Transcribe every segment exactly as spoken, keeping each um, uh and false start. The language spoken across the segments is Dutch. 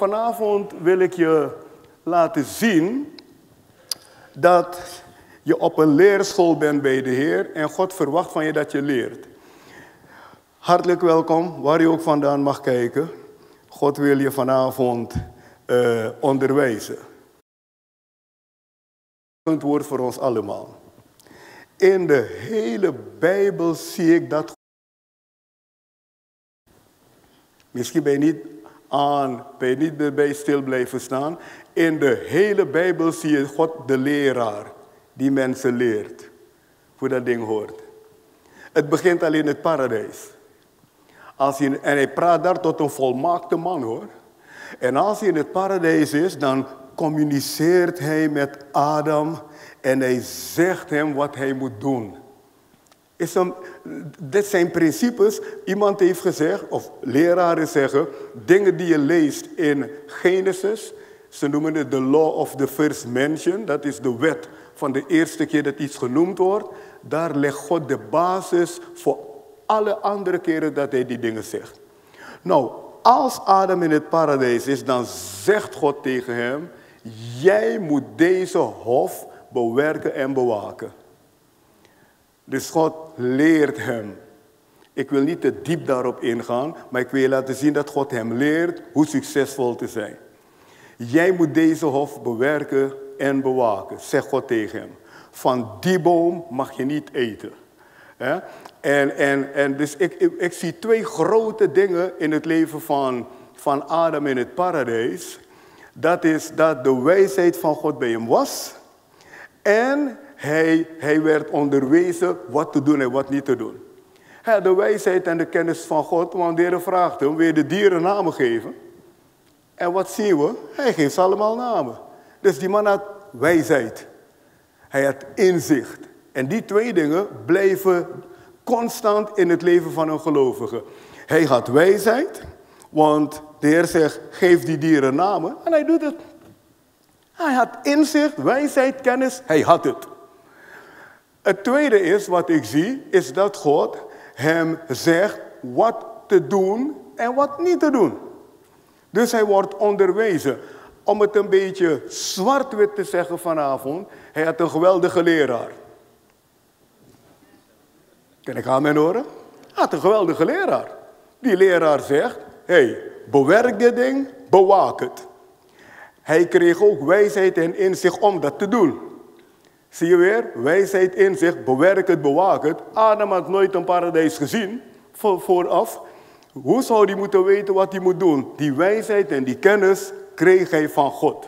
vanavond wil ik je laten zien dat je op een leerschool bent bij de Heer en God verwacht van je dat je leert. Hartelijk welkom, waar je ook vandaan mag kijken. God wil je vanavond uh, onderwijzen. Het woord voor ons allemaal. In de hele Bijbel zie ik dat. Misschien ben je niet aan, ben je niet erbij stil blijven staan. In de hele Bijbel zie je God de leraar die mensen leert. Hoe dat ding hoort. Het begint al in het paradijs. Als hij, en hij praat daar tot een volmaakte man hoor. En als hij in het paradijs is, dan communiceert hij met Adam en hij zegt hem wat hij moet doen. Is een, dit zijn principes. Iemand heeft gezegd, of leraren zeggen, dingen die je leest in Genesis. Ze noemen het de law of the first mention. Dat is de wet van de eerste keer dat iets genoemd wordt. Daar legt God de basis voor alle andere keren dat hij die dingen zegt. Nou, als Adam in het paradijs is, dan zegt God tegen hem, jij moet deze hof bewerken en bewaken. Dus God leert hem. Ik wil niet te diep daarop ingaan, maar ik wil je laten zien dat God hem leert hoe succesvol te zijn. Jij moet deze hof bewerken en bewaken, zegt God tegen hem. Van die boom mag je niet eten. He? En, en, en dus ik, ik, ik zie twee grote dingen in het leven van, van Adam in het paradijs. Dat is dat de wijsheid van God bij hem was. En hij, hij werd onderwezen wat te doen en wat niet te doen. Hij had de wijsheid en de kennis van God, want de Heer vraagt hem, wil je de dieren namen geven? En wat zien we? Hij geeft ze allemaal namen. Dus die man had wijsheid. Hij had inzicht. En die twee dingen blijven constant in het leven van een gelovige. Hij had wijsheid, want de Heer zegt, geef die dieren namen. En hij doet het. Hij had inzicht, wijsheid, kennis, hij had het. Het tweede is, wat ik zie, is dat God hem zegt wat te doen en wat niet te doen. Dus hij wordt onderwezen. Om het een beetje zwart-wit te zeggen vanavond, hij had een geweldige leraar. Kan ik amen horen? Hij had een geweldige leraar. Die leraar zegt, hé, hey, bewerk dit ding, bewaak het. Hij kreeg ook wijsheid en inzicht om dat te doen. Zie je weer? Wijsheid, inzicht, bewerk het, bewaak het. Adam had nooit een paradijs gezien, vooraf. Hoe zou hij moeten weten wat hij moet doen? Die wijsheid en die kennis kreeg hij van God.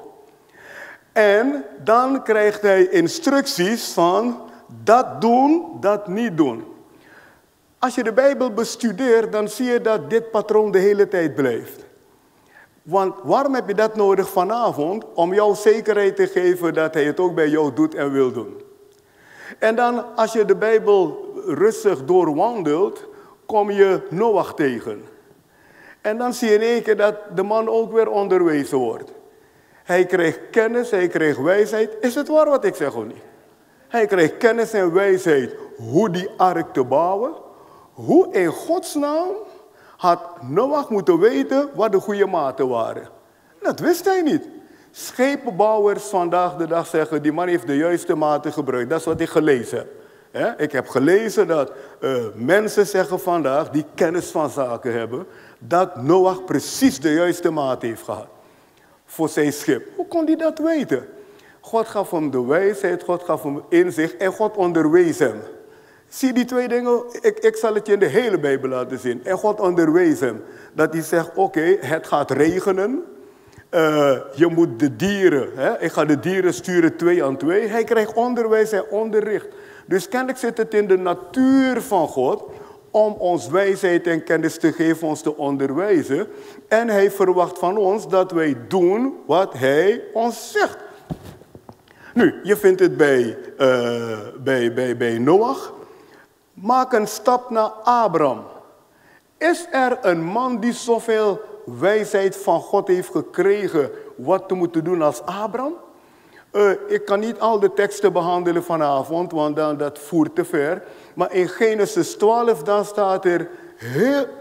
En dan krijgt hij instructies van dat doen, dat niet doen. Als je de Bijbel bestudeert, dan zie je dat dit patroon de hele tijd blijft. Want waarom heb je dat nodig vanavond? Om jou zekerheid te geven dat hij het ook bij jou doet en wil doen. En dan, als je de Bijbel rustig doorwandelt, kom je Noach tegen. En dan zie je in één keer dat de man ook weer onderwezen wordt. Hij kreeg kennis, hij kreeg wijsheid. Is het waar wat ik zeg of niet? Hij kreeg kennis en wijsheid hoe die ark te bouwen. Hoe in godsnaam had Noach moeten weten wat de goede maten waren. Dat wist hij niet. Schepenbouwers vandaag de dag zeggen, die man heeft de juiste maten gebruikt. Dat is wat ik gelezen heb. He? Ik heb gelezen dat uh, mensen zeggen vandaag, die kennis van zaken hebben, dat Noach precies de juiste maat heeft gehad voor zijn schip. Hoe kon hij dat weten? God gaf hem de wijsheid, God gaf hem inzicht en God onderwees hem. Zie die twee dingen, ik, ik zal het je in de hele Bijbel laten zien. En God onderwees hem. Dat hij zegt, oké, okay, het gaat regenen. Uh, je moet de dieren, hè, ik ga de dieren sturen twee aan twee. Hij krijgt onderwijs en onderricht. Dus kennelijk zit het in de natuur van God om ons wijsheid en kennis te geven, ons te onderwijzen. En hij verwacht van ons dat wij doen wat hij ons zegt. Nu, je vindt het bij, uh, bij, bij, bij Noach. Maak een stap naar Abraham. Is er een man die zoveel wijsheid van God heeft gekregen wat te moeten doen als Abraham? Uh, ik kan niet al de teksten behandelen vanavond, want dan, dat voert te ver. Maar in Genesis twaalf dan staat er heel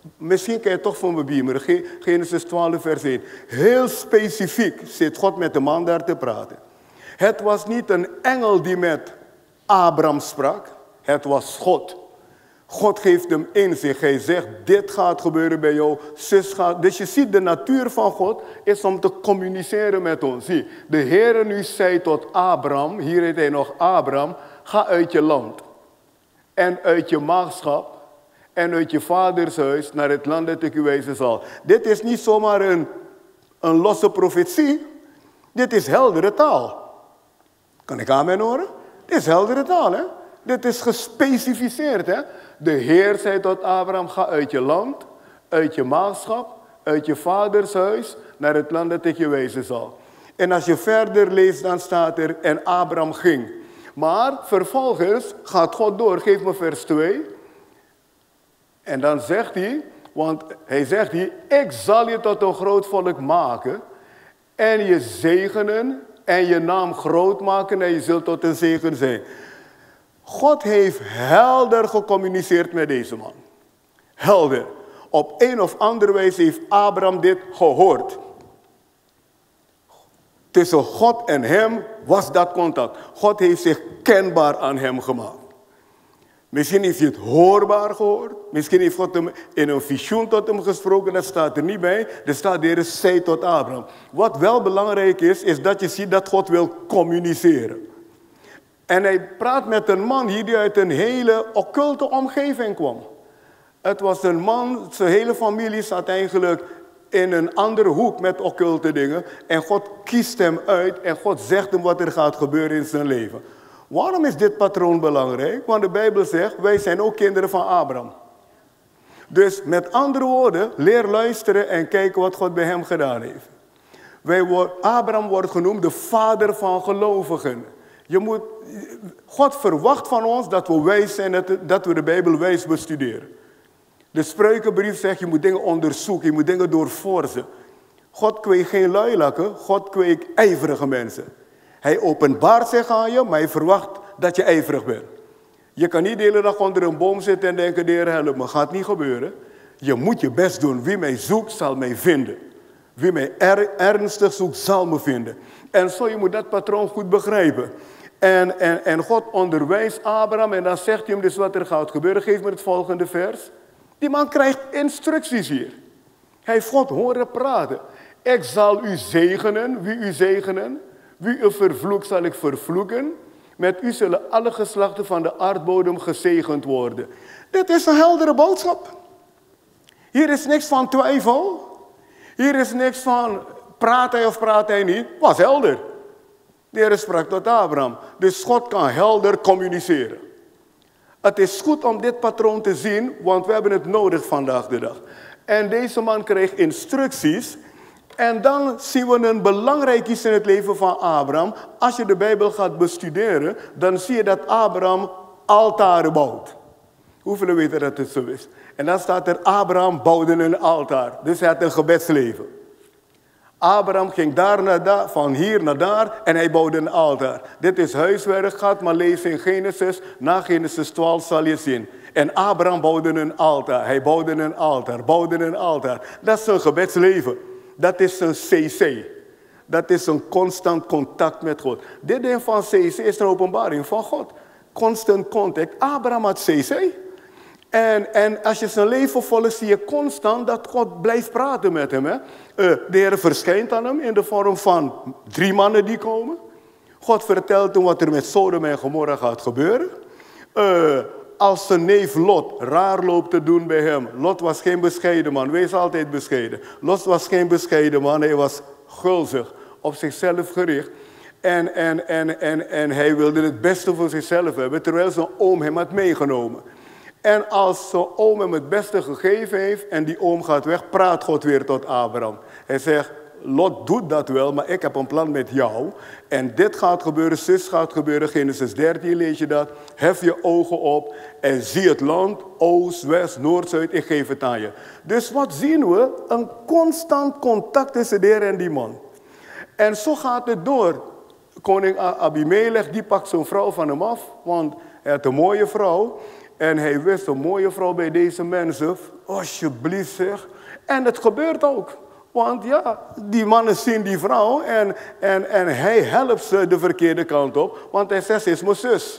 Misschien kan je toch voor me beameren. Genesis twaalf vers één. Heel specifiek zit God met de man daar te praten. Het was niet een engel die met Abraham sprak. Het was God. God geeft hem inzicht. Hij zegt, dit gaat gebeuren bij jou. Zus gaat. Dus je ziet, de natuur van God is om te communiceren met ons. Zie, de Heere nu zei tot Abraham, hier heet hij nog Abraham, ga uit je land. En uit je maagschap. En uit je vaders huis naar het land dat ik u wijzen zal. Dit is niet zomaar een, een losse profetie. Dit is heldere taal. Kan ik amen horen? Dit is heldere taal, hè? Dit is gespecificeerd, hè? De Heer zei tot Abraham, ga uit je land, uit je maagschap, uit je vaders huis, naar het land dat ik je wijzen zal. En als je verder leest, dan staat er, en Abraham ging. Maar vervolgens gaat God door, geef me vers twee. En dan zegt hij, want hij zegt hier, ik zal je tot een groot volk maken en je zegenen en je naam groot maken en je zult tot een zegen zijn. God heeft helder gecommuniceerd met deze man. Helder. Op een of andere wijze heeft Abraham dit gehoord. Tussen God en hem was dat contact. God heeft zich kenbaar aan hem gemaakt. Misschien heeft hij het hoorbaar gehoord. Misschien heeft God hem in een visioen tot hem gesproken. Dat staat er niet bij. Er staat, de Heer zei tot Abraham. Wat wel belangrijk is, is dat je ziet dat God wil communiceren. En hij praat met een man hier die uit een hele occulte omgeving kwam. Het was een man, zijn hele familie zat eigenlijk in een andere hoek met occulte dingen. En God kiest hem uit en God zegt hem wat er gaat gebeuren in zijn leven. Waarom is dit patroon belangrijk? Want de Bijbel zegt, wij zijn ook kinderen van Abraham. Dus met andere woorden, leer luisteren en kijken wat God bij hem gedaan heeft. Wij worden, Abraham wordt genoemd de vader van gelovigen. Je moet, God verwacht van ons dat we wijs zijn, dat, dat we de Bijbel wijs bestuderen. De Spreukenbrief zegt, je moet dingen onderzoeken, je moet dingen doorforzen. God kweekt geen luilakken, God kweekt ijverige mensen. Hij openbaart zich aan je, maar hij verwacht dat je ijverig bent. Je kan niet de hele dag onder een boom zitten en denken, de Heer help me. Gaat niet gebeuren. Je moet je best doen. Wie mij zoekt, zal mij vinden. Wie mij er, ernstig zoekt, zal me vinden. En zo, je moet dat patroon goed begrijpen. En, en, en God onderwijst Abraham en dan zegt hij hem dus wat er gaat gebeuren. Geef me het volgende vers. Die man krijgt instructies hier. Hij heeft God horen praten. Ik zal u zegenen. Wie u zegenen? Wie u vervloekt, zal ik vervloeken. Met u zullen alle geslachten van de aardbodem gezegend worden. Dit is een heldere boodschap. Hier is niks van twijfel. Hier is niks van praat hij of praat hij niet. Was helder. De Heer sprak tot Abraham. Dus God kan helder communiceren. Het is goed om dit patroon te zien, want we hebben het nodig vandaag de dag. En deze man kreeg instructies. En dan zien we een belangrijk iets in het leven van Abraham. Als je de Bijbel gaat bestuderen, dan zie je dat Abraham altaren bouwt. Hoeveel weten dat het zo is? En dan staat er, Abraham bouwde een altaar. Dus hij had een gebedsleven. Abraham ging daar naar daar, van hier naar daar en hij bouwde een altaar. Dit is huiswerk, gaat maar lezen in Genesis. Na Genesis twaalf zal je zien. En Abraham bouwde een altaar. Hij bouwde een altaar, bouwde een altaar. Dat is een gebedsleven. Dat is een C C. Dat is een constant contact met God. Dit ding van C C is een openbaring van God. Constant contact. Abraham had C C. En, en als je zijn leven volgt, zie je constant dat God blijft praten met hem. Hè? Uh, de Heer verschijnt aan hem in de vorm van drie mannen die komen. God vertelt hem wat er met Sodom en Gomorra gaat gebeuren. Uh, als zijn neef Lot raar loopt te doen bij hem. Lot was geen bescheiden man, wees altijd bescheiden. Lot was geen bescheiden man, hij was gulzig, op zichzelf gericht. En, en, en, en, en hij wilde het beste voor zichzelf hebben, terwijl zijn oom hem had meegenomen. En als zijn oom hem het beste gegeven heeft en die oom gaat weg, praat God weer tot Abraham. Hij zegt, Lot doet dat wel, maar ik heb een plan met jou. En dit gaat gebeuren, zus gaat gebeuren. Genesis dertien lees je dat. Hef je ogen op en zie het land, oost, west, noord, zuid, ik geef het aan je. Dus wat zien we? Een constant contact tussen de Heer en die man. En zo gaat het door. Koning Abimelech, die pakt zijn vrouw van hem af, want hij had een mooie vrouw. En hij wist, een mooie vrouw bij deze mensen alsjeblieft zeg. En het gebeurt ook. Want ja, die mannen zien die vrouw en, en, en hij helpt ze de verkeerde kant op. Want hij zegt, ze is mijn zus.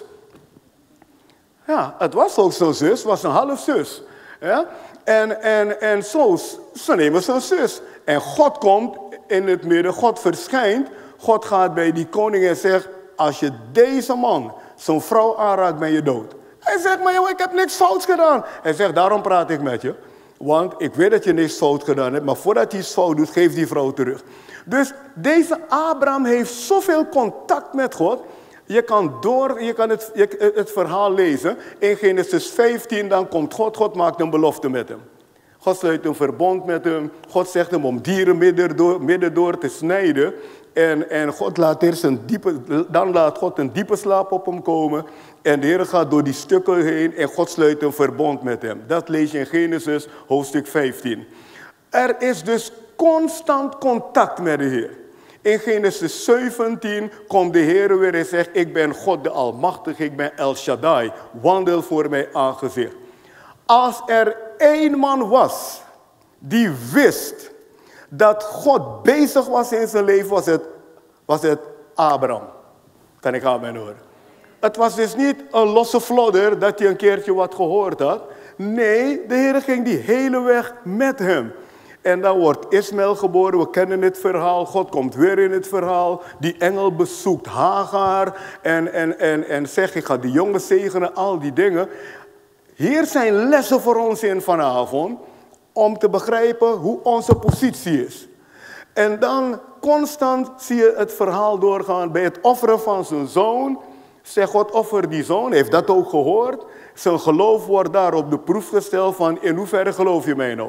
Ja, het was ook zo'n zus, het was een half zus. Ja? En, en, en zo, ze nemen zo'n zus. En God komt in het midden, God verschijnt. God gaat bij die koning en zegt, als je deze man, zo'n vrouw aanraakt, ben je dood. Hij zegt, maar joh, ik heb niks fouts gedaan. Hij zegt, daarom praat ik met je. Want ik weet dat je niks fout gedaan hebt, maar voordat je iets fout doet, geef die vrouw terug. Dus deze Abraham heeft zoveel contact met God. Je kan, door, je kan het, je, het verhaal lezen. In Genesis vijftien, dan komt God, God maakt een belofte met hem. God sluit een verbond met hem. God zegt hem om dieren midden door, midden door te snijden. En, en God laat eerst een diepe, dan laat God een diepe slaap op hem komen. En de Heer gaat door die stukken heen en God sluit een verbond met hem. Dat lees je in Genesis hoofdstuk vijftien. Er is dus constant contact met de Heer. In Genesis zeventien komt de Heer weer en zegt, ik ben God de Almachtige, ik ben El Shaddai. Wandel voor mij aangezicht. Als er één man was die wist dat God bezig was in zijn leven, was het, was het Abraham. Kan ik aan mijn horen? Het was dus niet een losse vlodder dat hij een keertje wat gehoord had. Nee, de Heer ging die hele weg met hem. En dan wordt Ismaël geboren, we kennen het verhaal. God komt weer in het verhaal. Die engel bezoekt Hagar en, en, en, en zegt, ik ga die jongen zegenen, al die dingen. Hier zijn lessen voor ons in vanavond, om te begrijpen hoe onze positie is. En dan constant zie je het verhaal doorgaan. Bij het offeren van zijn zoon, zegt God, offer die zoon, heeft dat ook gehoord. Zijn geloof wordt daar op de proef gesteld van, in hoeverre geloof je mij nou?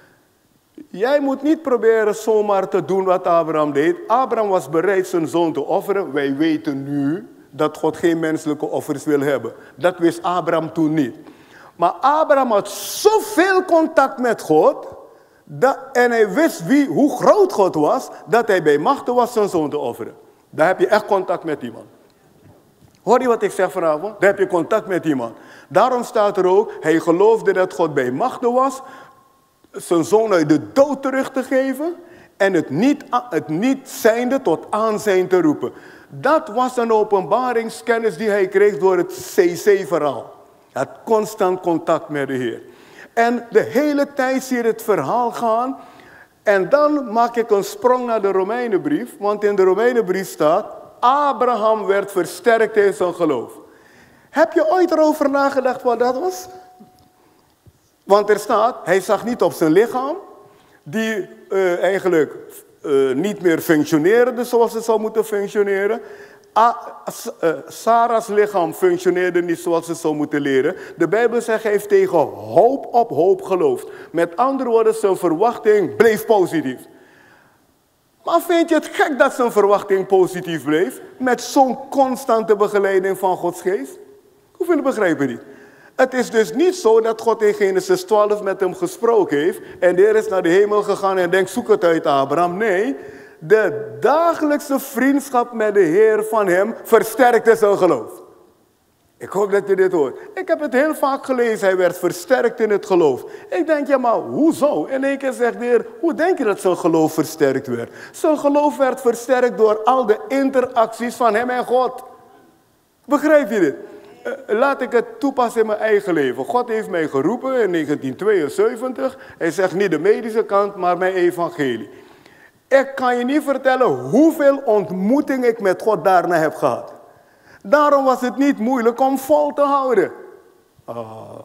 Jij moet niet proberen zomaar te doen wat Abraham deed. Abraham was bereid zijn zoon te offeren. Wij weten nu dat God geen menselijke offers wil hebben. Dat wist Abraham toen niet. Maar Abraham had zoveel contact met God. Dat, en hij wist wie, hoe groot God was, dat hij bij machte was zijn zoon te offeren. Daar heb je echt contact met iemand. Hoor je wat ik zeg vanavond? Daar heb je contact met iemand. Daarom staat er ook, hij geloofde dat God bij machte was zijn zoon uit de dood terug te geven en het niet, het niet zijnde tot aanzijn te roepen. Dat was een openbaringskennis die hij kreeg door het C C-verhaal. Hij had constant contact met de Heer. En de hele tijd zie je het verhaal gaan. En dan maak ik een sprong naar de Romeinenbrief. Want in de Romeinenbrief staat, Abraham werd versterkt in zijn geloof. Heb je ooit erover nagedacht wat dat was? Want er staat, hij zag niet op zijn lichaam, die uh, eigenlijk uh, niet meer functioneerde zoals het zou moeten functioneren. A, uh, Sarah's lichaam functioneerde niet zoals het zou moeten leren. De Bijbel zegt, hij heeft tegen hoop op hoop geloofd. Met andere woorden, zijn verwachting bleef positief. Maar vind je het gek dat zijn verwachting positief bleef? Met zo'n constante begeleiding van Gods geest? Hoe vind je het begrijpen niet? Het is dus niet zo dat God in Genesis twaalf met hem gesproken heeft en de Heer is naar de hemel gegaan en denkt, zoek het uit Abraham. Nee, de dagelijkse vriendschap met de Heer van hem versterkte zijn geloof. Ik hoop dat je dit hoort. Ik heb het heel vaak gelezen, hij werd versterkt in het geloof. Ik denk, ja maar hoezo? In één keer zegt de Heer, hoe denk je dat zijn geloof versterkt werd? Zijn geloof werd versterkt door al de interacties van hem en God. Begrijp je dit? Laat ik het toepassen in mijn eigen leven. God heeft mij geroepen in negentien tweeënzeventig. Hij zegt niet de medische kant, maar mijn evangelie. Ik kan je niet vertellen hoeveel ontmoeting ik met God daarna heb gehad. Daarom was het niet moeilijk om vol te houden. Oh.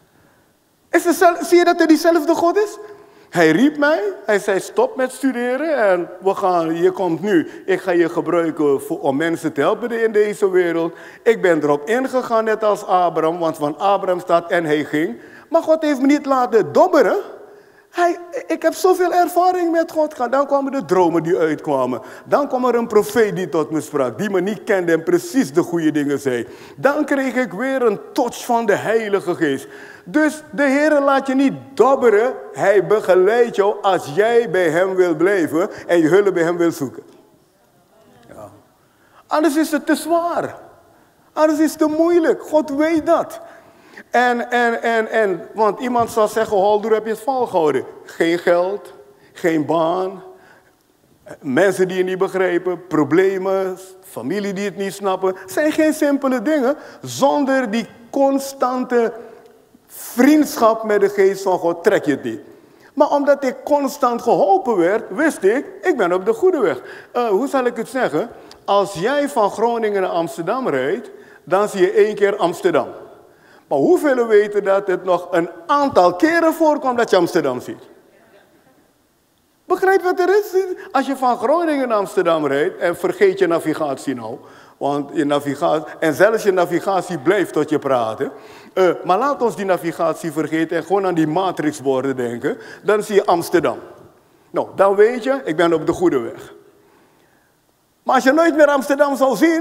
Is het, zie je dat het diezelfde God is? Hij riep mij, hij zei stop met studeren en we gaan, je komt nu. Ik ga je gebruiken voor, om mensen te helpen in deze wereld. Ik ben erop ingegaan net als Abraham, want van Abraham staat en hij ging. Maar God heeft me niet laten dobberen. Hij, ik heb zoveel ervaring met God gehad. Dan kwamen de dromen die uitkwamen. Dan kwam er een profeet die tot me sprak, die me niet kende en precies de goede dingen zei. Dan kreeg ik weer een touch van de Heilige Geest. Dus de Heer laat je niet dobberen. Hij begeleidt jou als jij bij hem wil blijven en je hulp bij hem wil zoeken. Ja. Anders is het te zwaar. Anders is het te moeilijk. God weet dat. En, en, en, en, want iemand zal zeggen, hoe heb je het volgehouden? Geen geld, geen baan, mensen die je niet begrijpen, problemen, familie die het niet snappen. Het zijn geen simpele dingen zonder die constante vriendschap met de geest van God trek je het niet. Maar omdat ik constant geholpen werd, wist ik, ik ben op de goede weg. Uh, hoe zal ik het zeggen? Als jij van Groningen naar Amsterdam rijdt, dan zie je één keer Amsterdam. Maar hoeveel weten dat het nog een aantal keren voorkomt dat je Amsterdam ziet? Begrijp wat er is? Als je van Groningen naar Amsterdam rijdt, en vergeet je navigatie nou. Want je navigatie, en zelfs je navigatie blijft tot je praten. Uh, maar laat ons die navigatie vergeten en gewoon aan die matrixborden denken. Dan zie je Amsterdam. Nou, dan weet je, ik ben op de goede weg. Maar als je nooit meer Amsterdam zou zien,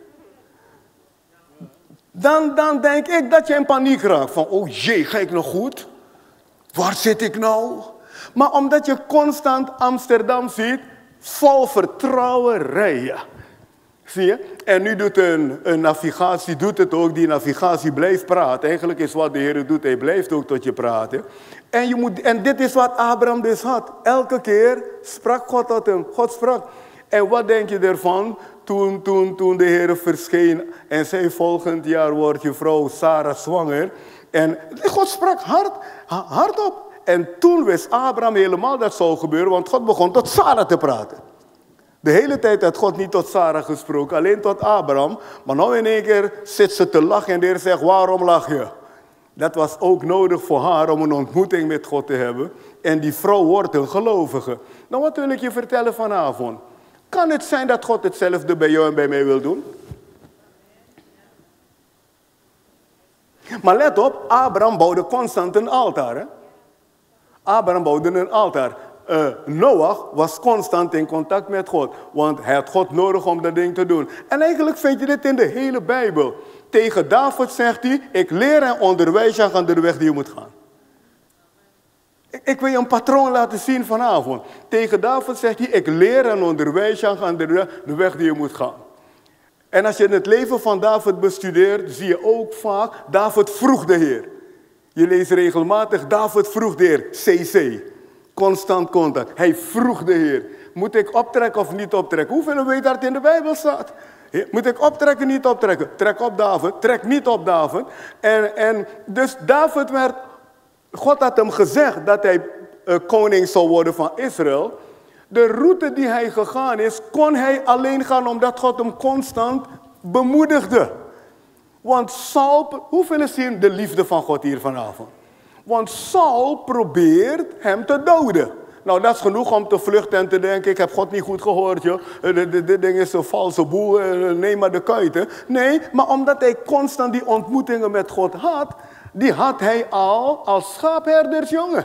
dan, dan denk ik dat je in paniek raakt. Van, oh jee, ga ik nog goed? Waar zit ik nou? Maar omdat je constant Amsterdam ziet, vol vertrouwen rijden. Zie je? En nu doet een, een navigatie, doet het ook, die navigatie blijft praten. Eigenlijk is wat de Heer doet, hij blijft ook tot je praten. En, je moet, en dit is wat Abraham dus had. Elke keer sprak God tot hem. God sprak. En wat denk je ervan toen, toen, toen de Heer verscheen en zei volgend jaar wordt je vrouw Sarah zwanger. En God sprak hard, hardop. En toen wist Abraham helemaal dat zou gebeuren, want God begon tot Sarah te praten. De hele tijd had God niet tot Sarah gesproken, alleen tot Abraham. Maar nou in één keer zit ze te lachen en de Heer zegt, waarom lach je? Dat was ook nodig voor haar om een ontmoeting met God te hebben. En die vrouw wordt een gelovige. Nou, wat wil ik je vertellen vanavond? Kan het zijn dat God hetzelfde bij jou en bij mij wil doen? Maar let op, Abraham bouwde constant een altaar. Hè? Abraham bouwde een altaar. Uh, Noach was constant in contact met God. Want hij had God nodig om dat ding te doen. En eigenlijk vind je dit in de hele Bijbel. Tegen David zegt hij, ik leer en onderwijs je aan de weg die je moet gaan. Ik, ik wil je een patroon laten zien vanavond. Tegen David zegt hij, ik leer en onderwijs je aan de, de weg die je moet gaan. En als je het leven van David bestudeert, zie je ook vaak, David vroeg de Heer. Je leest regelmatig, David vroeg de Heer, C C. Constant contact. Hij vroeg de Heer, moet ik optrekken of niet optrekken? Hoeveel weet dat het in de Bijbel staat? Moet ik optrekken, niet optrekken? Trek op David, trek niet op David. En, en dus David werd, God had hem gezegd dat hij uh, koning zou worden van Israël. De route die hij gegaan is, kon hij alleen gaan omdat God hem constant bemoedigde. Want Saul, hoeveel is hier de liefde van God hier vanavond? Want Saul probeert hem te doden. Nou, dat is genoeg om te vluchten en te denken, ik heb God niet goed gehoord, joh. Dit ding is een valse boel, neem maar de kuiten. Nee, maar omdat hij constant die ontmoetingen met God had, die had hij al als schaapherdersjongen.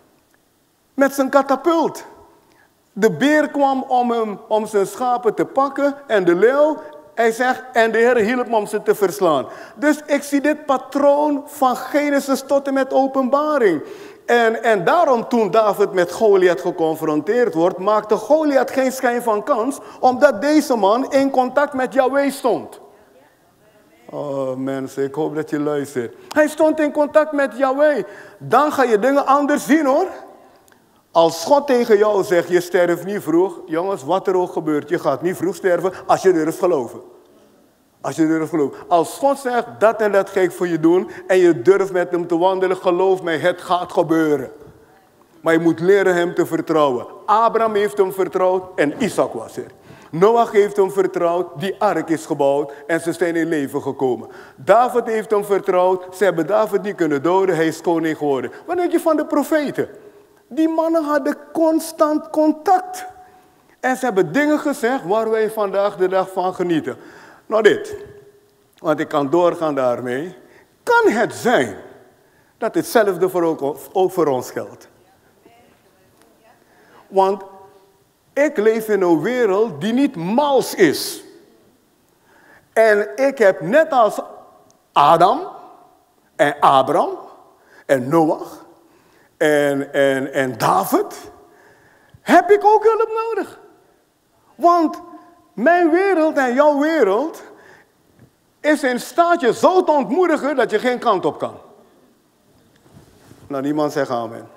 Met zijn katapult. De beer kwam om, hem, om zijn schapen te pakken en de leeuw. Hij zegt, en de Heer hielp me om ze te verslaan. Dus ik zie dit patroon van Genesis tot en met Openbaring. En, en daarom toen David met Goliath geconfronteerd wordt, maakte Goliath geen schijn van kans, omdat deze man in contact met Yahweh stond. Oh mensen, ik hoop dat je luistert. Hij stond in contact met Yahweh. Dan ga je dingen anders zien hoor. Als God tegen jou zegt, je sterft niet vroeg. Jongens, wat er ook gebeurt, je gaat niet vroeg sterven als je durft geloven. Als je durft geloven. Als God zegt, dat en dat ga ik voor je doen. En je durft met hem te wandelen, geloof mij, het gaat gebeuren. Maar je moet leren hem te vertrouwen. Abraham heeft hem vertrouwd en Isaac was er. Noach heeft hem vertrouwd, die ark is gebouwd en ze zijn in leven gekomen. David heeft hem vertrouwd, ze hebben David niet kunnen doden, hij is koning geworden. Wat denk je van de profeten? Die mannen hadden constant contact. En ze hebben dingen gezegd waar wij vandaag de dag van genieten. Nou dit, want ik kan doorgaan daarmee. Kan het zijn dat hetzelfde voor ook, ook voor ons geldt? Want ik leef in een wereld die niet mals is. En ik heb net als Adam en Abraham en Noach en, en, en David, heb ik ook hulp nodig. Want mijn wereld en jouw wereld is in staat je zo te ontmoedigen dat je geen kant op kan. Nou, niemand zegt amen.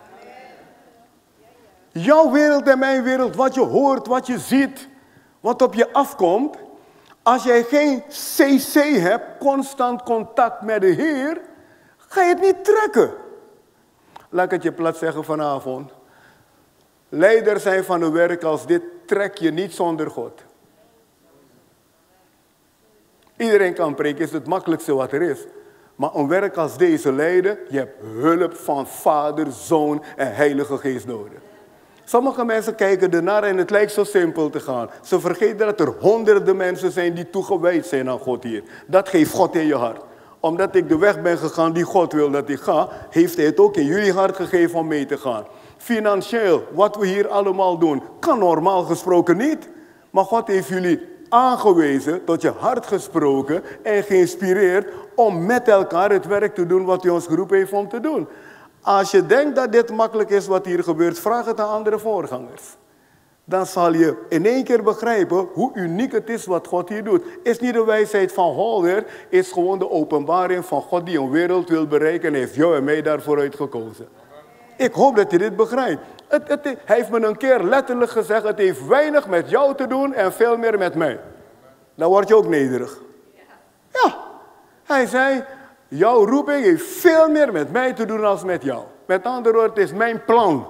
Jouw wereld en mijn wereld, wat je hoort, wat je ziet, wat op je afkomt. Als jij geen C C hebt, constant contact met de Heer, ga je het niet trekken. Laat ik het je plat zeggen vanavond. Leiders zijn van een werk als dit, trek je niet zonder God. Iedereen kan preken, is het makkelijkste wat er is. Maar een werk als deze leiden, je hebt hulp van Vader, Zoon en Heilige Geest nodig. Sommige mensen kijken ernaar en het lijkt zo simpel te gaan. Ze vergeten dat er honderden mensen zijn die toegewijd zijn aan God hier. Dat geeft God in je hart. Omdat ik de weg ben gegaan die God wil dat ik ga, heeft hij het ook in jullie hart gegeven om mee te gaan. Financieel, wat we hier allemaal doen, kan normaal gesproken niet. Maar God heeft jullie aangewezen, tot je hart gesproken en geïnspireerd om met elkaar het werk te doen wat hij ons geroepen heeft om te doen. Als je denkt dat dit makkelijk is wat hier gebeurt, vraag het aan andere voorgangers. Dan zal je in één keer begrijpen hoe uniek het is wat God hier doet. Is niet de wijsheid van Holder, is gewoon de openbaring van God die een wereld wil bereiken en heeft jou en mij daarvoor uitgekozen. Ik hoop dat je dit begrijpt. Het, het, hij heeft me een keer letterlijk gezegd, het heeft weinig met jou te doen en veel meer met mij. Dan word je ook nederig. Ja, hij zei, jouw roeping heeft veel meer met mij te doen als met jou. Met andere woorden, het is mijn plan.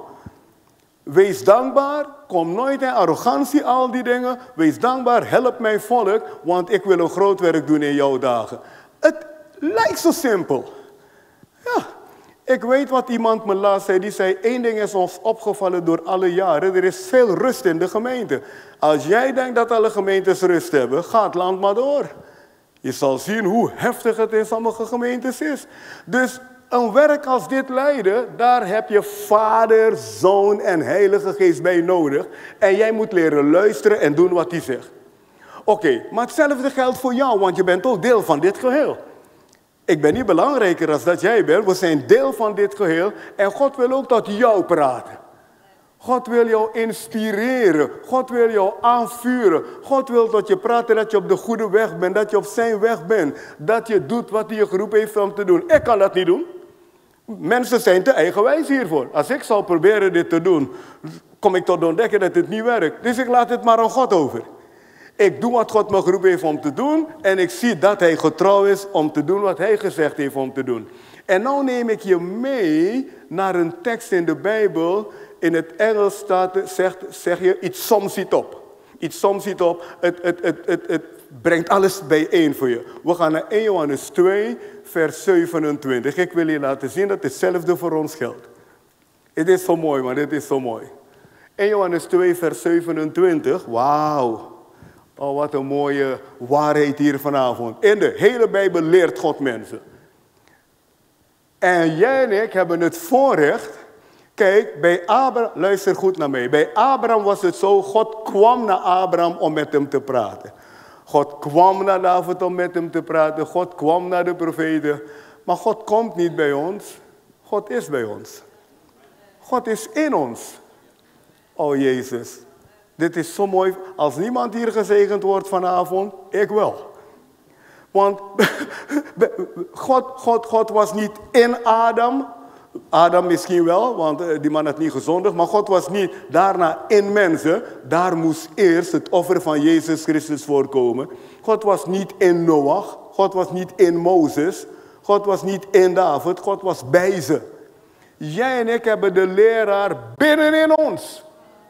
Wees dankbaar, kom nooit in arrogantie, al die dingen. Wees dankbaar, help mijn volk, want ik wil een groot werk doen in jouw dagen. Het lijkt zo simpel. Ja, ik weet wat iemand me laatst zei. Die zei, één ding is ons opgevallen door alle jaren. Er is veel rust in de gemeente. Als jij denkt dat alle gemeentes rust hebben, ga het land maar door. Je zal zien hoe heftig het in sommige gemeentes is. Dus een werk als dit leiden, daar heb je Vader, Zoon en Heilige Geest bij nodig. En jij moet leren luisteren en doen wat hij zegt. Oké, okay, maar hetzelfde geldt voor jou, want je bent ook deel van dit geheel. Ik ben niet belangrijker dan dat jij bent. We zijn deel van dit geheel. En God wil ook tot jou praten. God wil jou inspireren. God wil jou aanvuren. God wil dat je praat dat je op de goede weg bent. Dat je op zijn weg bent. Dat je doet wat hij je geroepen heeft om te doen. Ik kan dat niet doen. Mensen zijn te eigenwijs hiervoor. Als ik zou proberen dit te doen, kom ik tot ontdekken dat het niet werkt. Dus ik laat het maar aan God over. Ik doe wat God me geroepen heeft om te doen. En ik zie dat hij getrouw is om te doen wat hij gezegd heeft om te doen. En nou neem ik je mee naar een tekst in de Bijbel. In het Engels staat, zegt, zeg je, iets soms ziet op. Iets soms ziet op. Het, het, het, het, het brengt alles bijeen voor je. We gaan naar Eerste Johannes twee, vers zevenentwintig. Ik wil je laten zien dat hetzelfde voor ons geldt. Het is zo mooi, maar dit is zo mooi. Eerste Johannes twee, vers zevenentwintig. Wauw. Oh, wat een mooie waarheid hier vanavond. In de hele Bijbel leert God mensen. En jij en ik hebben het voorrecht. Kijk, bij Abraham, luister goed naar mij. Bij Abraham was het zo, God kwam naar Abraham om met hem te praten. God kwam naar David om met hem te praten. God kwam naar de profeten. Maar God komt niet bij ons. God is bij ons. God is in ons. Oh Jezus. Dit is zo mooi. Als niemand hier gezegend wordt vanavond, ik wel. Want God, God, God was niet in Adam. Adam misschien wel, want die man had niet gezondigd. Maar God was niet daarna in mensen. Daar moest eerst het offer van Jezus Christus voorkomen. God was niet in Noach. God was niet in Mozes. God was niet in David. God was bij ze. Jij en ik hebben de leraar binnenin ons.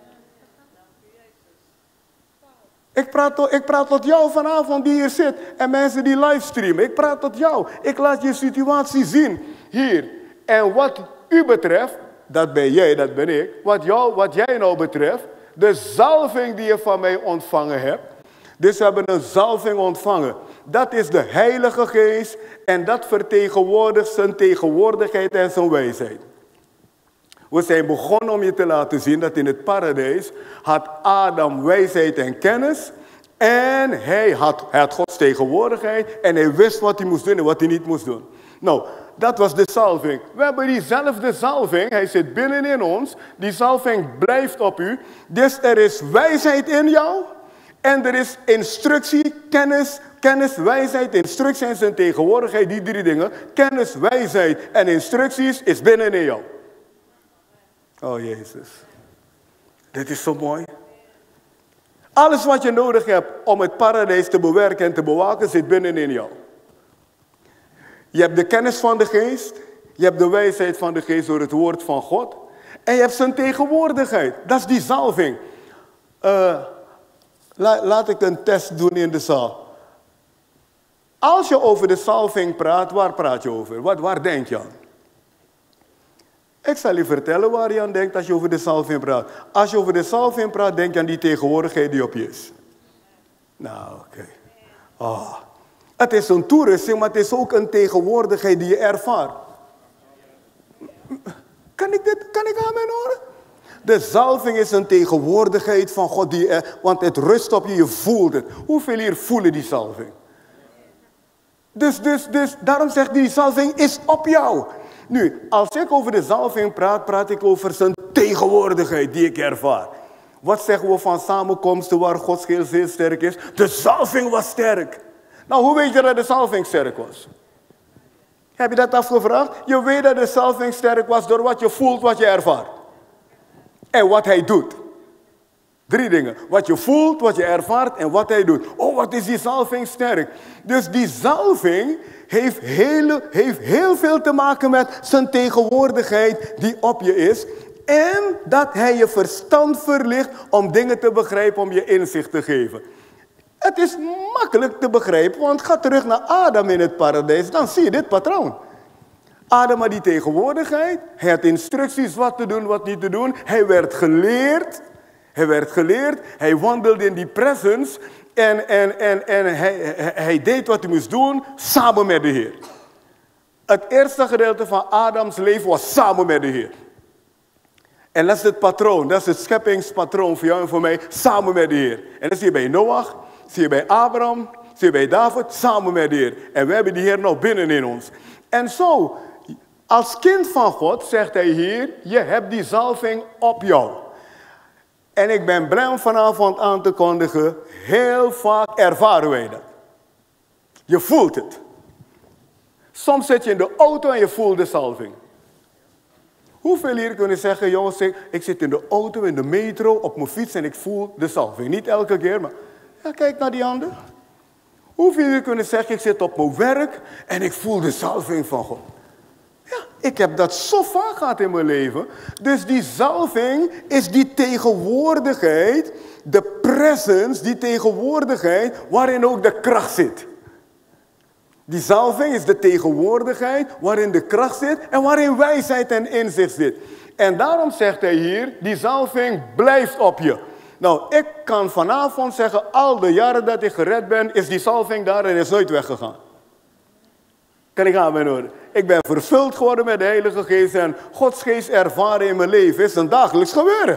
Ik praat, tot, ik praat tot jou vanavond die hier zit. En mensen die livestreamen. Ik praat tot jou. Ik laat je situatie zien. Hier. En wat u betreft, dat ben jij, dat ben ik. Wat, jou, wat jij nou betreft, de zalving die je van mij ontvangen hebt. Dus we hebben een zalving ontvangen. Dat is de Heilige Geest. En dat vertegenwoordigt zijn tegenwoordigheid en zijn wijsheid. We zijn begonnen om je te laten zien dat in het paradijs had Adam wijsheid en kennis. En hij had, hij had Gods tegenwoordigheid en hij wist wat hij moest doen en wat hij niet moest doen. Nou, dat was de zalving. We hebben diezelfde zalving, hij zit binnenin ons. Die zalving blijft op u. Dus er is wijsheid in jou. En er is instructie, kennis, Kennis, wijsheid, instructie en zijn tegenwoordigheid, die drie dingen. Kennis, wijsheid en instructies is binnenin jou. Oh Jezus. Dit is zo mooi. Alles wat je nodig hebt om het paradijs te bewerken en te bewaken zit binnenin jou. Je hebt de kennis van de geest. Je hebt de wijsheid van de geest door het woord van God. En je hebt zijn tegenwoordigheid. Dat is die zalving. Uh, la, laat ik een test doen in de zaal. Als je over de zalving praat, waar praat je over? Wat, waar denk je aan? Ik zal je vertellen waar je aan denkt als je over de zalving praat. Als je over de zalving praat, denk je aan die tegenwoordigheid die op je is. Nou, oké. Okay. Oh. Het is een toerusting, maar het is ook een tegenwoordigheid die je ervaart. Kan ik dit, kan ik amen horen? De zalving is een tegenwoordigheid van God, die er, want het rust op je, je voelt het. Hoeveel hier voelen die zalving? Dus, dus, dus, daarom zegt die zalving is op jou. Nu, als ik over de zalving praat, praat ik over zijn tegenwoordigheid die ik ervaar. Wat zeggen we van samenkomsten waar Gods geest heel sterk is? De zalving was sterk. Nou, hoe weet je dat de zalving sterk was? Heb je dat afgevraagd? Je weet dat de zalving sterk was door wat je voelt, wat je ervaart. En wat hij doet. Drie dingen. Wat je voelt, wat je ervaart en wat hij doet. Oh, wat is die zalving sterk. Dus die zalving heeft heel, heeft heel veel te maken met zijn tegenwoordigheid die op je is. En dat hij je verstand verlicht om dingen te begrijpen, om je inzicht te geven. Het is makkelijk te begrijpen, want ga terug naar Adam in het paradijs, dan zie je dit patroon. Adam had die tegenwoordigheid, hij had instructies wat te doen, wat niet te doen. Hij werd geleerd, hij werd geleerd, hij wandelde in die presence en, en, en, en hij, hij, hij deed wat hij moest doen samen met de Heer. Het eerste gedeelte van Adams leven was samen met de Heer. En dat is het patroon, dat is het scheppingspatroon voor jou en voor mij, samen met de Heer. En dat zie je bij Noach, zie je bij Abraham, zie je bij David, samen met de Heer. En we hebben die Heer nog binnen in ons. En zo, als kind van God, zegt hij hier, je hebt die zalving op jou. En ik ben blij om vanavond aan te kondigen, heel vaak ervaren wij dat. Je voelt het. Soms zit je in de auto en je voelt de zalving. Hoeveel hier kunnen zeggen, jongens, ik zit in de auto, in de metro, op mijn fiets en ik voel de zalving. Niet elke keer, maar ja, kijk naar die handen. Hoeveel hier kunnen zeggen, ik zit op mijn werk en ik voel de zalving van God. Ja, ik heb dat zo vaak gehad in mijn leven. Dus die zalving is die tegenwoordigheid, de presence, die tegenwoordigheid waarin ook de kracht zit. Die zalving is de tegenwoordigheid waarin de kracht zit en waarin wijsheid en inzicht zit. En daarom zegt hij hier, die zalving blijft op je. Nou, ik kan vanavond zeggen, al de jaren dat ik gered ben, is die zalving daar en is nooit weggegaan. Kan ik aan mijn horen? Ik ben vervuld geworden met de Heilige Geest en Gods Geest ervaren in mijn leven is een dagelijks gebeuren.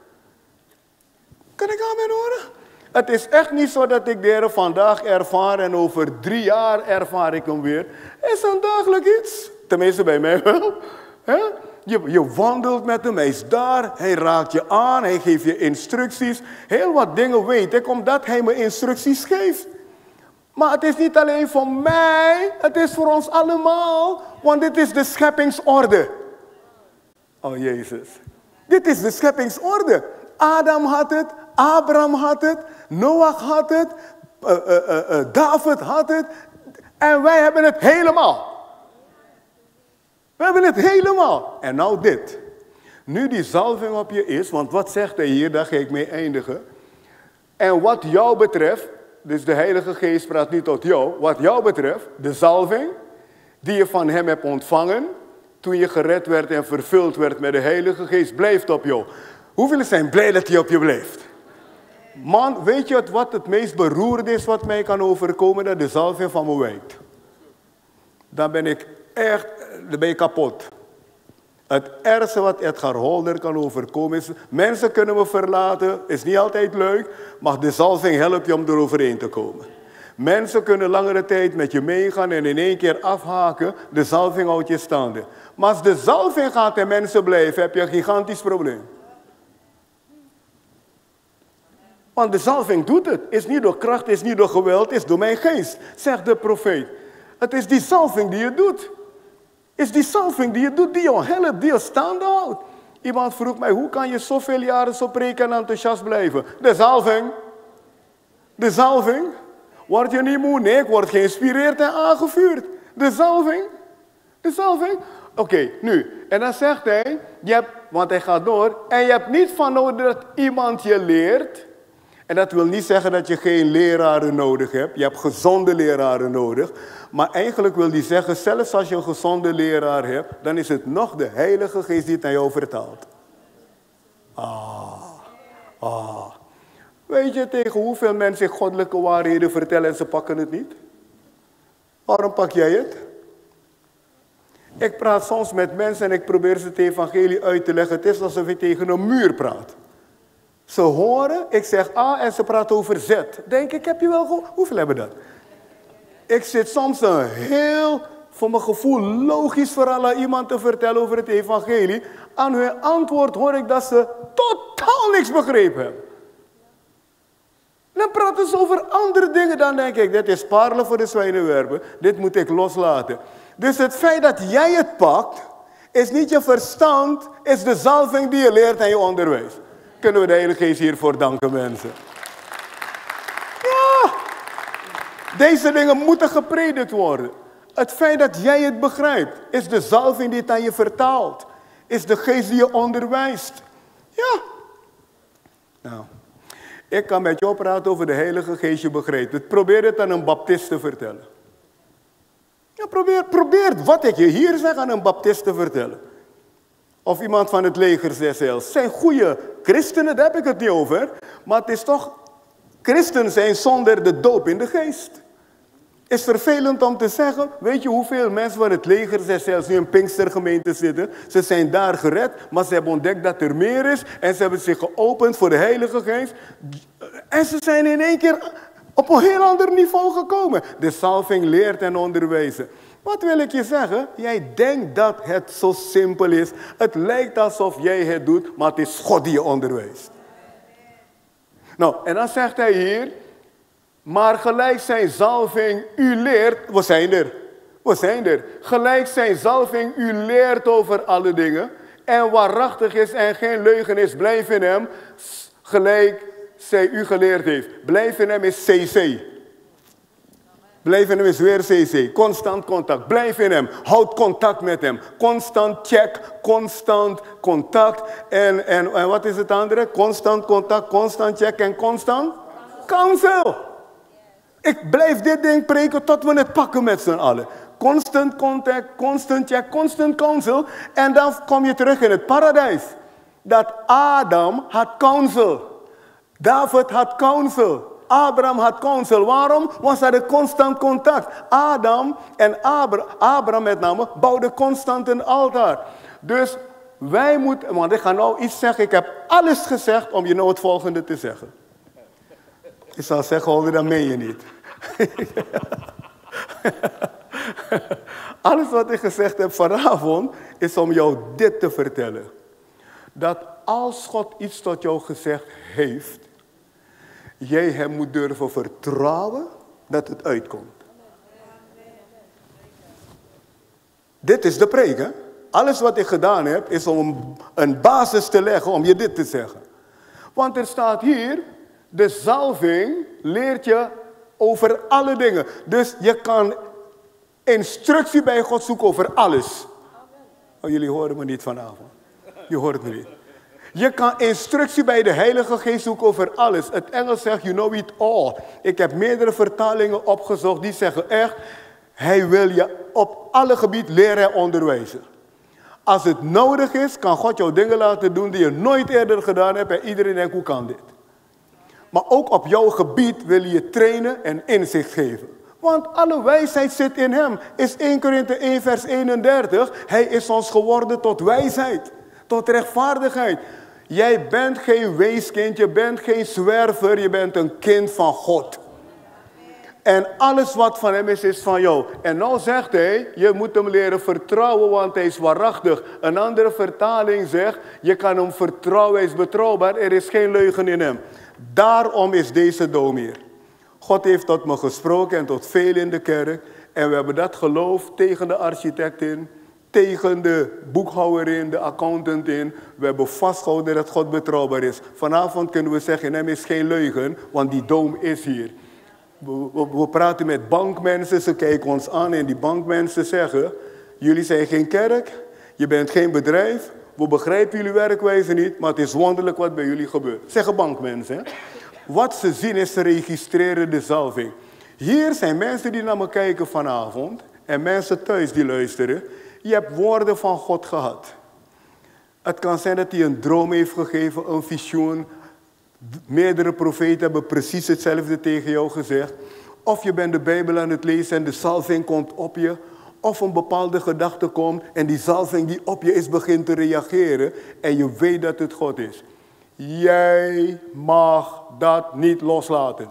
Kan ik aan mijn horen? Het is echt niet zo dat ik de Heer vandaag ervaar en over drie jaar ervaar ik hem weer. Het is een dagelijk iets. Tenminste bij mij wel. He? Je, je wandelt met hem, hij is daar, hij raakt je aan, hij geeft je instructies. Heel wat dingen weet ik omdat hij me instructies geeft. Maar het is niet alleen voor mij, het is voor ons allemaal. Want dit is de scheppingsorde. Oh Jezus. Dit is de scheppingsorde. Adam had het, Abraham had het, Noach had het, uh, uh, uh, uh, David had het. En wij hebben het helemaal. We hebben het helemaal. En nou dit. Nu die zalving op je is, want wat zegt hij hier, daar ga ik mee eindigen. En wat jou betreft, dus de Heilige Geest praat niet tot jou. Wat jou betreft, de zalving die je van hem hebt ontvangen, toen je gered werd en vervuld werd met de Heilige Geest, blijft op jou. Hoeveel zijn blij dat hij op je blijft? Man, weet je wat het meest beroerd is wat mij kan overkomen? Dat de zalving van me wijkt. Dan ben ik echt, dan ben je kapot. Het ergste wat Edgar Holder kan overkomen is, mensen kunnen me verlaten, is niet altijd leuk, maar de zalving helpt je om eroverheen te komen. Mensen kunnen langere tijd met je meegaan en in één keer afhaken, de zalving houdt je staande. Maar als de zalving gaat en mensen blijven, heb je een gigantisch probleem. Want de zalving doet het. Is niet door kracht, is niet door geweld, is door mijn geest, zegt de profeet. Het is die zalving die het doet. Is die zalving die het doet, die jou helpt, die je staande houdt. Iemand vroeg mij, hoe kan je zoveel jaren zo preken en enthousiast blijven? De zalving. De zalving. Word je niet moe? Nee, ik word geïnspireerd en aangevuurd. De zalving. De zalving. Oké, okay, nu. En dan zegt hij, je hebt, want hij gaat door, en je hebt niet van nodig dat iemand je leert. En dat wil niet zeggen dat je geen leraren nodig hebt. Je hebt gezonde leraren nodig. Maar eigenlijk wil hij zeggen, zelfs als je een gezonde leraar hebt, dan is het nog de Heilige Geest die het naar jou vertaalt. Ah, ah. Weet je tegen hoeveel mensen goddelijke waarheden vertellen en ze pakken het niet? Waarom pak jij het? Ik praat soms met mensen en ik probeer ze het evangelie uit te leggen. Het is alsof je tegen een muur praat. Ze horen, ik zeg A en ze praten over Z. Denk ik, heb je wel gehoord? Hoeveel hebben dat? Ik zit soms een heel, voor mijn gevoel, logisch verhaal aan iemand te vertellen over het evangelie. Aan hun antwoord hoor ik dat ze totaal niks begrepen hebben. Dan praten ze over andere dingen. Dan denk ik, dit is parelen voor de zwijnenwerpen. Dit moet ik loslaten. Dus het feit dat jij het pakt, is niet je verstand, is de zalving die je leert en je onderwijst. Kunnen we de Heilige Geest hiervoor danken, mensen. Ja, deze dingen moeten gepredikt worden. Het feit dat jij het begrijpt, is de zalving die het aan je vertaalt. Is de geest die je onderwijst. Ja. Nou, ik kan met jou praten over de Heilige Geest, je begrijpt het. Probeer het aan een baptist te vertellen. Ja, probeer, probeer wat ik je hier zeg aan een baptist te vertellen. Of iemand van het leger zegt zelfs. Zijn goede christenen, daar heb ik het niet over. Maar het is toch, christen zijn zonder de doop in de geest. Is vervelend om te zeggen, weet je hoeveel mensen van het leger zijn zelfs nu in Pinkstergemeente zitten. Ze zijn daar gered, maar ze hebben ontdekt dat er meer is. En ze hebben zich geopend voor de Heilige Geest. En ze zijn in één keer op een heel ander niveau gekomen. De salving leert en onderwijzen. Wat wil ik je zeggen? Jij denkt dat het zo simpel is. Het lijkt alsof jij het doet, maar het is God die je onderwijst. Nou, en dan zegt hij hier, maar gelijk zijn zalving u leert, we zijn er, we zijn er. Gelijk zijn zalving u leert over alle dingen en waarachtig is en geen leugen is, blijf in hem, gelijk zij u geleerd heeft. Blijf in hem is C C. Blijf in hem is weer C C. Constant contact. Blijf in hem. Houd contact met hem. Constant check. Constant contact. En, en, en wat is het andere? Constant contact, constant check en constant counsel. Ik blijf dit ding preken tot we het pakken met z'n allen. Constant contact, constant check, constant counsel. En dan kom je terug in het paradijs. Dat Adam had counsel. David had counsel. Abraham had counsel. Waarom? Want ze hadden constant contact. Adam en Abra Abraham met name bouwden constant een altaar. Dus wij moeten, want ik ga nou iets zeggen. Ik heb alles gezegd om je nou het volgende te zeggen. Ik zal zeggen, Holder, dat meen je niet. Alles wat ik gezegd heb vanavond is om jou dit te vertellen. Dat als God iets tot jou gezegd heeft, jij hem moet durven vertrouwen dat het uitkomt. Dit is de preek, hè? Alles wat ik gedaan heb, is om een basis te leggen om je dit te zeggen. Want er staat hier, de zalving leert je over alle dingen. Dus je kan instructie bij God zoeken over alles. Oh, jullie horen me niet vanavond. Je hoort me niet. Je kan instructie bij de Heilige Geest zoeken over alles. Het Engels zegt, you know it all. Ik heb meerdere vertalingen opgezocht die zeggen echt, hij wil je op alle gebieden leren en onderwijzen. Als het nodig is, kan God jou dingen laten doen die je nooit eerder gedaan hebt. En iedereen denkt, hoe kan dit? Maar ook op jouw gebied wil hij je trainen en inzicht geven. Want alle wijsheid zit in hem. Is eerste Korinthe één vers eenendertig. Hij is ons geworden tot wijsheid. Tot rechtvaardigheid. Jij bent geen weeskind, je bent geen zwerver, je bent een kind van God. En alles wat van hem is, is van jou. En nou zegt hij, je moet hem leren vertrouwen, want hij is waarachtig. Een andere vertaling zegt, je kan hem vertrouwen, hij is betrouwbaar, er is geen leugen in hem. Daarom is deze dom hier. God heeft tot me gesproken en tot velen in de kerk. En we hebben dat geloof tegen de architect in, tegen de boekhouder in, de accountant in. We hebben vastgehouden dat God betrouwbaar is. Vanavond kunnen we zeggen, in hem is geen leugen, want die dom is hier. We, we, we praten met bankmensen, ze kijken ons aan en die bankmensen zeggen, jullie zijn geen kerk, je bent geen bedrijf, we begrijpen jullie werkwijze niet, maar het is wonderlijk wat bij jullie gebeurt. Zeggen bankmensen. Hè? Wat ze zien is, ze registreren de zalving. Hier zijn mensen die naar me kijken vanavond en mensen thuis die luisteren. Je hebt woorden van God gehad. Het kan zijn dat hij een droom heeft gegeven, een visioen. Meerdere profeten hebben precies hetzelfde tegen jou gezegd. Of je bent de Bijbel aan het lezen en de zalving komt op je. Of een bepaalde gedachte komt en die zalving die op je is begint te reageren. En je weet dat het God is. Jij mag dat niet loslaten.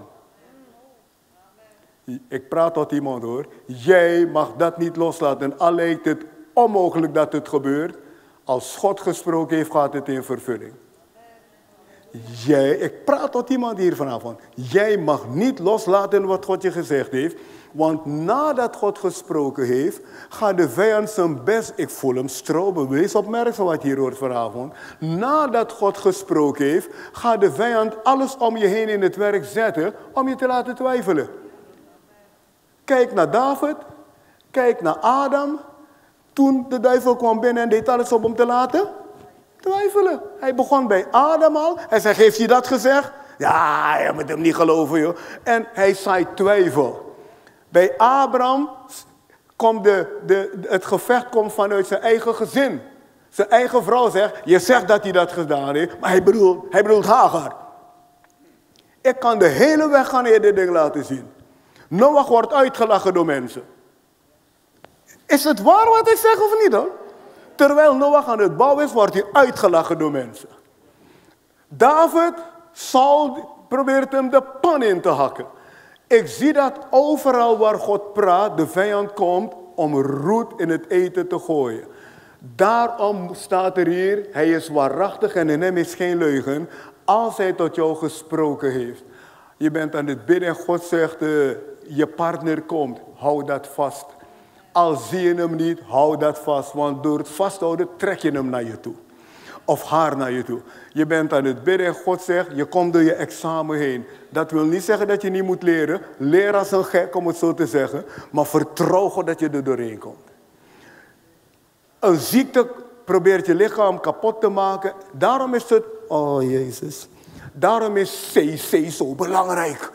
Ik praat tot iemand hoor. Jij mag dat niet loslaten. Al lijkt het onmogelijk dat het gebeurt. Als God gesproken heeft, gaat het in vervulling. Jij, ik praat tot iemand hier vanavond. Jij mag niet loslaten wat God je gezegd heeft. Want nadat God gesproken heeft, gaat de vijand zijn best... Ik voel hem stroben, wees opmerkzaam wat je hier hoort vanavond. Nadat God gesproken heeft, gaat de vijand alles om je heen in het werk zetten om je te laten twijfelen. Kijk naar David, kijk naar Adam. Toen de duivel kwam binnen en deed alles om hem te laten twijfelen. Hij begon bij Adam al. Hij zei, heeft hij dat gezegd? Ja, je moet hem niet geloven, joh. En hij zei twijfel. Bij Abraham komt de, de, het gevecht komt vanuit zijn eigen gezin. Zijn eigen vrouw zegt, je zegt dat hij dat gedaan heeft, maar hij bedoelt, hij bedoelt Hagar. Ik kan de hele weg gaan en dit ding laten zien. Noach wordt uitgelachen door mensen. Is het waar wat ik zeg of niet dan? Terwijl Noach aan het bouwen is, wordt hij uitgelachen door mensen. David, Saul probeert hem de pan in te hakken. Ik zie dat overal waar God praat, de vijand komt om roet in het eten te gooien. Daarom staat er hier, hij is waarachtig en in hem is geen leugen, als hij tot jou gesproken heeft. Je bent aan het bidden en God zegt, uh, je partner komt, hou dat vast. Al zie je hem niet, hou dat vast, want door het vasthouden trek je hem naar je toe. Of haar naar je toe. Je bent aan het bidden en God zegt, je komt door je examen heen. Dat wil niet zeggen dat je niet moet leren. Leer als een gek, om het zo te zeggen. Maar vertrouw God dat je er doorheen komt. Een ziekte probeert je lichaam kapot te maken. Daarom is het, oh Jezus. Daarom is C C zo belangrijk.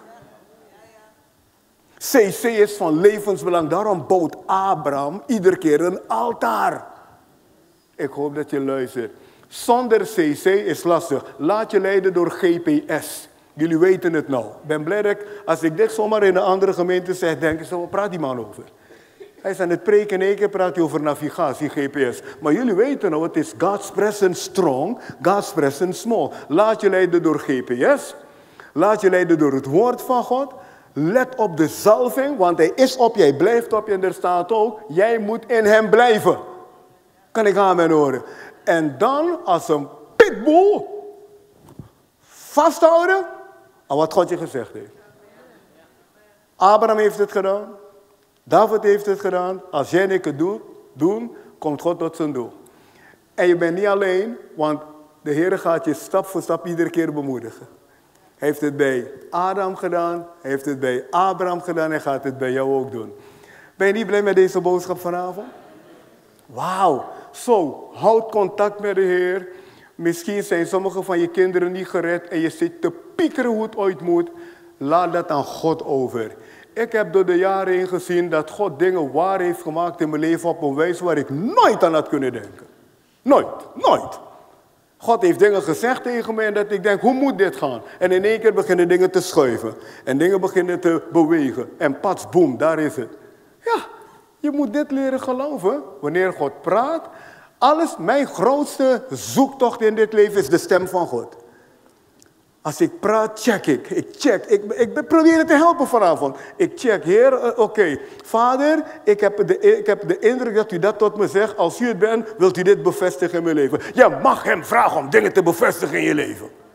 C C is van levensbelang. Daarom bouwt Abraham iedere keer een altaar. Ik hoop dat je luistert. Zonder C C is lastig. Laat je leiden door G P S. Jullie weten het nou. Ik ben blij dat ik, als ik dit zomaar in een andere gemeente zeg, denk ik, wat praat die man over? Hij is aan het preken en één keer praat hij over navigatie, G P S. Maar jullie weten nou, het is God's presence strong, God's presence small. Laat je leiden door G P S. Laat je leiden door het woord van God. Let op de zalving, want hij is op je, hij blijft op je. En er staat ook, jij moet in hem blijven. Kan ik aan mijn horen. En dan als een pitbull vasthouden aan wat God je gezegd heeft. Abraham heeft het gedaan. David heeft het gedaan. Als jij en ik het doen, doen, komt God tot zijn doel. En je bent niet alleen, want de Heer gaat je stap voor stap iedere keer bemoedigen. Hij heeft het bij Adam gedaan, hij heeft het bij Abraham gedaan en gaat het bij jou ook doen. Ben je niet blij met deze boodschap vanavond? Wauw. Zo, houd contact met de Heer. Misschien zijn sommige van je kinderen niet gered en je zit te piekeren hoe het ooit moet. Laat dat aan God over. Ik heb door de jaren heen gezien dat God dingen waar heeft gemaakt in mijn leven op een wijze waar ik nooit aan had kunnen denken. Nooit, nooit. God heeft dingen gezegd tegen mij en dat ik denk, hoe moet dit gaan? En in één keer beginnen dingen te schuiven. En dingen beginnen te bewegen. En pats, boem, daar is het. Ja, je moet dit leren geloven. Wanneer God praat. Alles, mijn grootste zoektocht in dit leven is de stem van God. Als ik praat, check ik. Ik check. Ik, ik probeer het te helpen vanavond. Ik check. Heer, uh, oké. Okay. Vader, ik heb, de, ik heb de indruk dat u dat tot me zegt. Als u het bent, wilt u dit bevestigen in mijn leven. Je mag hem vragen om dingen te bevestigen in je leven.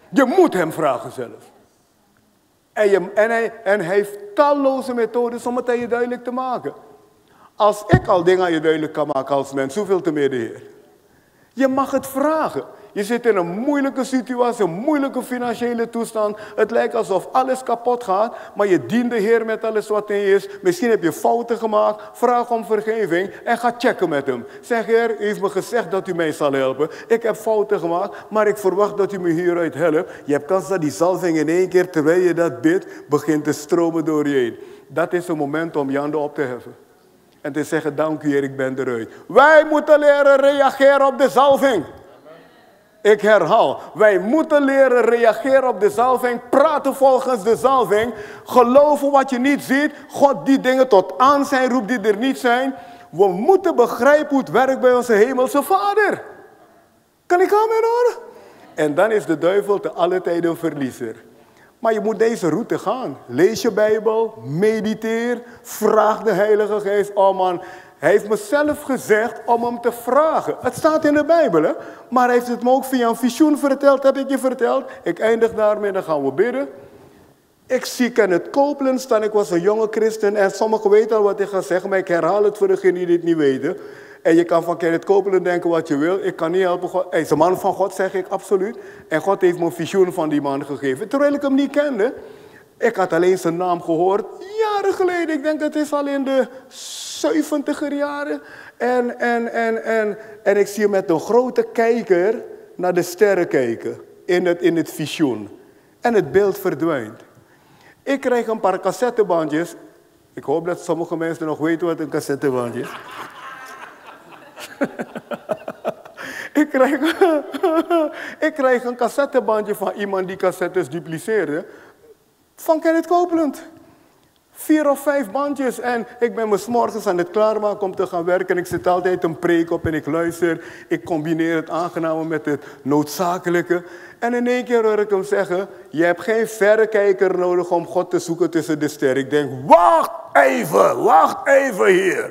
Je moet hem vragen zelf. En, je, en, hij, en hij heeft talloze methodes om het aan je duidelijk te maken. Als ik al dingen aan je duidelijk kan maken als mens, hoeveel te meer de Heer. Je mag het vragen. Je zit in een moeilijke situatie, een moeilijke financiële toestand. Het lijkt alsof alles kapot gaat, maar je dient de Heer met alles wat in je is. Misschien heb je fouten gemaakt, vraag om vergeving en ga checken met hem. Zeg, Heer, u heeft me gezegd dat u mij zal helpen. Ik heb fouten gemaakt, maar ik verwacht dat u me hieruit helpt. Je hebt kans dat die zalving in één keer, terwijl je dat bidt, begint te stromen door je heen. Dat is een moment om je handen op te heffen. En te zeggen, dank u Heer, ik ben eruit. Wij moeten leren reageren op de zalving. Ik herhaal, wij moeten leren reageren op de zalving, praten volgens de zalving, geloven wat je niet ziet, God die dingen tot aanzijn roept die er niet zijn. We moeten begrijpen hoe het werkt bij onze hemelse Vader. Kan ik amen horen? En dan is de duivel te alle tijden een verliezer. Maar je moet deze route gaan. Lees je Bijbel, mediteer, vraag de Heilige Geest. Oh man, hij heeft me zelf gezegd om hem te vragen. Het staat in de Bijbel, hè? Maar hij heeft het me ook via een visioen verteld, heb ik je verteld. Ik eindig daarmee, dan gaan we bidden. Ik zie Kenneth Copeland staan, ik was een jonge christen en sommigen weten al wat ik ga zeggen, maar ik herhaal het voor degenen die dit niet weten. En je kan van Kenneth Copeland denken wat je wil, ik kan niet helpen. God, hij is een man van God, zeg ik absoluut. En God heeft me een visioen van die man gegeven, terwijl ik hem niet kende. Ik had alleen zijn naam gehoord, jaren geleden, ik denk dat het is al in de zeventiger jaren. En, en, en, en, en ik zie hem met een grote kijker naar de sterren kijken, in het, in het visioen. En het beeld verdwijnt. Ik krijg een paar cassettebandjes. Ik hoop dat sommige mensen nog weten wat een cassettebandje is. ik, krijg, ik krijg een cassettebandje van iemand die cassettes dupliceerde. Van Kenneth Copeland. Vier of vijf bandjes. En ik ben me 's morgens aan het klaarmaken om te gaan werken. En ik zit altijd een preek op en ik luister. Ik combineer het aangename met het noodzakelijke. En in één keer hoor ik hem zeggen, je hebt geen verrekijker nodig om God te zoeken tussen de sterren. Ik denk, wacht even, wacht even hier.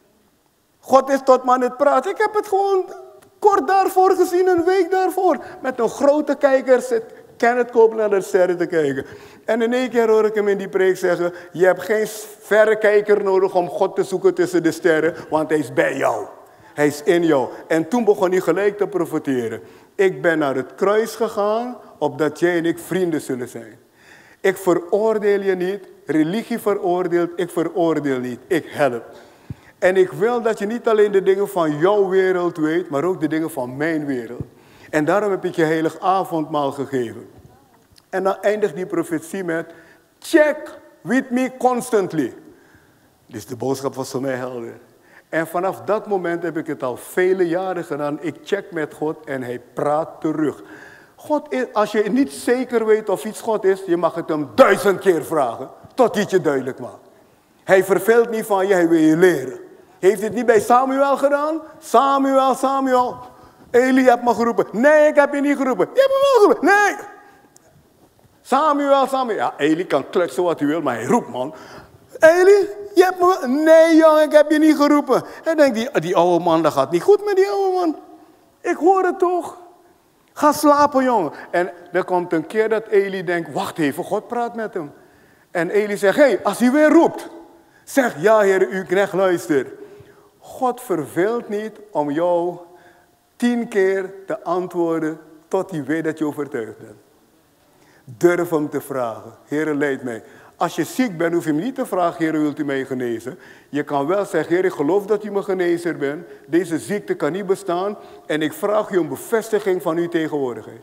God is tot me aan het praten. Ik heb het gewoon kort daarvoor gezien, een week daarvoor. Met een grote kijker zit Kenneth Copeland naar de sterren te kijken. En in één keer hoor ik hem in die preek zeggen, je hebt geen verrekijker nodig om God te zoeken tussen de sterren, want hij is bij jou. Hij is in jou. En toen begon hij gelijk te profeteren. Ik ben naar het kruis gegaan, opdat jij en ik vrienden zullen zijn. Ik veroordeel je niet, religie veroordeelt, ik veroordeel niet, ik help. En ik wil dat je niet alleen de dingen van jouw wereld weet, maar ook de dingen van mijn wereld. En daarom heb ik je heilig avondmaal gegeven. En dan eindigt die profetie met, check with me constantly. Dus de boodschap was voor mij helder. En vanaf dat moment heb ik het al vele jaren gedaan. Ik check met God en hij praat terug. God is, als je niet zeker weet of iets God is, je mag het hem duizend keer vragen, tot hij het je duidelijk maakt. Hij verveelt niet van je, hij wil je leren. Heeft het niet bij Samuel gedaan? Samuel, Samuel. Eli hebt me geroepen. Nee, ik heb je niet geroepen. Je hebt me wel geroepen. Nee. Samuel, Samuel. Ja, Eli kan klutsen wat hij wil, maar hij roept, man. Eli, je hebt me wel... Nee, jongen, ik heb je niet geroepen. En denk die, die oude man, dat gaat niet goed met die oude man. Ik hoor het toch. Ga slapen, jongen. En er komt een keer dat Eli denkt, wacht even, God praat met hem. En Eli zegt, hé, hey, als hij weer roept. Zeg, ja, Heer, uw knecht luistert. God verveelt niet om jou tien keer te antwoorden tot hij weet dat je overtuigd bent. Durf hem te vragen. Heer, leid mij. Als je ziek bent, hoef je hem niet te vragen, Heer, wilt u mij genezen? Je kan wel zeggen, Heer, ik geloof dat u mijn genezer bent. Deze ziekte kan niet bestaan. En ik vraag u een bevestiging van uw tegenwoordigheid.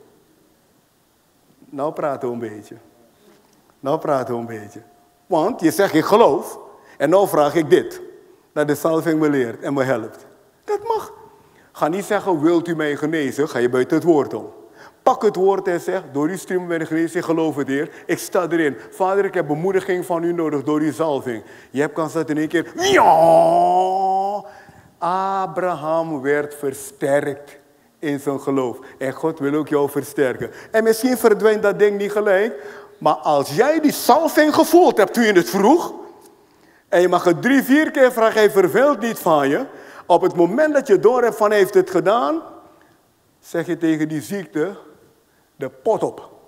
Nou praten we een beetje. Nou praten we een beetje. Want je zegt, ik geloof. En nou vraag ik dit. Dat de salving me leert en me helpt. Dat mag. Ga niet zeggen, wilt u mij genezen? Ga je buiten het woord om. Pak het woord en zeg, door uw stream ben ik genezen, ik geloof het, Heer. Ik sta erin. Vader, ik heb bemoediging van u nodig door uw salving. Je hebt kans dat in één keer... Ja! Abraham werd versterkt in zijn geloof. En God wil ook jou versterken. En misschien verdwijnt dat ding niet gelijk. Maar als jij die salving gevoeld hebt toen je het vroeg... En je mag het drie, vier keer vragen, hij verveelt niet van je. Op het moment dat je door hebt van hij heeft het gedaan, zeg je tegen die ziekte, de pot op.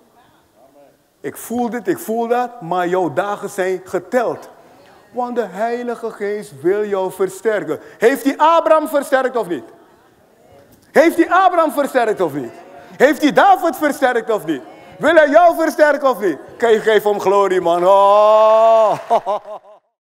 Ik voel dit, ik voel dat, maar jouw dagen zijn geteld. Want de Heilige Geest wil jou versterken. Heeft hij Abraham versterkt of niet? Heeft hij Abraham versterkt of niet? Heeft hij David versterkt of niet? Wil hij jou versterken of niet? Kan je geven om glorie, man. Oh.